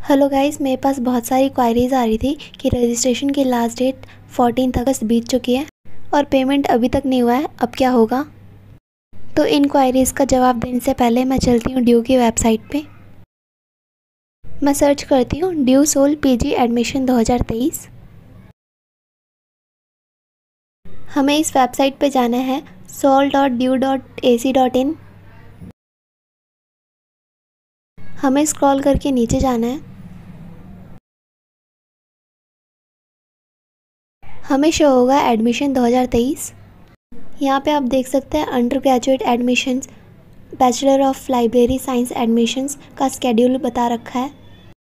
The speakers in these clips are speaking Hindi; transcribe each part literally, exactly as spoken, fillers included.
हेलो गाइस, मेरे पास बहुत सारी क्वायरीज़ आ रही थी कि रजिस्ट्रेशन की लास्ट डेट चौदह अगस्त बीत चुकी है और पेमेंट अभी तक नहीं हुआ है, अब क्या होगा। तो इन क्वायरीज़ का जवाब देने से पहले मैं चलती हूँ ड्यू की वेबसाइट पे। मैं सर्च करती हूँ ड्यू सोल पीजी एडमिशन दो हज़ार तेईस। हमें इस वेबसाइट पे जाना है sol dot du dot A C dot in. हमें स्क्रॉल करके नीचे जाना है। हमें शो होगा एडमिशन दो हज़ार तेईस। यहाँ पे आप देख सकते हैं undergraduate admissions, bachelor of library science admissions का स्केड्यूल बता रखा है।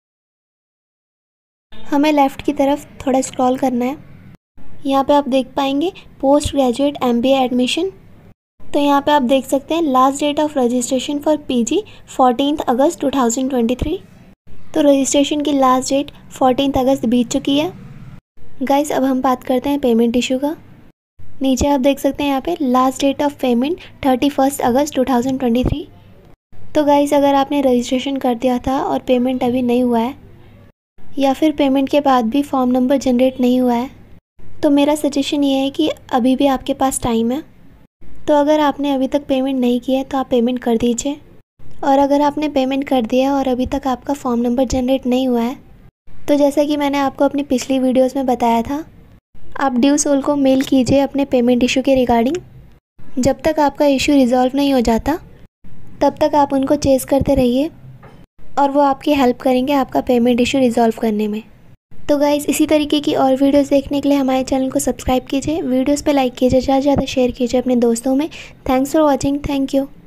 हमें लेफ़्ट की तरफ थोड़ा स्क्रॉल करना है। यहाँ पे आप देख पाएंगे पोस्ट ग्रेजुएट एमबीए एडमिशन। तो यहाँ पे आप देख सकते हैं last date of registration for PG चौदह अगस्त दो हज़ार तेईस। तो रजिस्ट्रेशन की लास्ट डेट चौदह अगस्त बीत चुकी है। गाइस, अब हम बात करते हैं पेमेंट इशू का। नीचे आप देख सकते हैं यहाँ पे last date of payment thirty first अगस्त दो हज़ार तेईस। तो गाइस, अगर आपने रजिस्ट्रेशन कर दिया था और पेमेंट अभी नहीं हुआ है या फिर पेमेंट के बाद भी फॉर्म नंबर जनरेट नहीं हुआ है, तो मेरा सजेशन ये है कि अभी भी आपके पास टाइम है। तो अगर आपने अभी तक पेमेंट नहीं किया है तो आप पेमेंट कर दीजिए, और अगर आपने पेमेंट कर दिया है और अभी तक आपका फॉर्म नंबर जनरेट नहीं हुआ है, तो जैसा कि मैंने आपको अपनी पिछली वीडियोस में बताया था, आप ड्यू सोल को मेल कीजिए अपने पेमेंट इशू के रिगार्डिंग। जब तक आपका इशू रिज़ॉल्व नहीं हो जाता तब तक आप उनको चेस करते रहिए और वो आपकी हेल्प करेंगे आपका पेमेंट इशू रिज़ॉल्व करने में। तो गाइज़, इसी तरीके की और वीडियोस देखने के लिए हमारे चैनल को सब्सक्राइब कीजिए, वीडियोस पे लाइक कीजिए, ज़्यादा से ज़्यादा शेयर कीजिए अपने दोस्तों में। Thanks for watching. Thank you.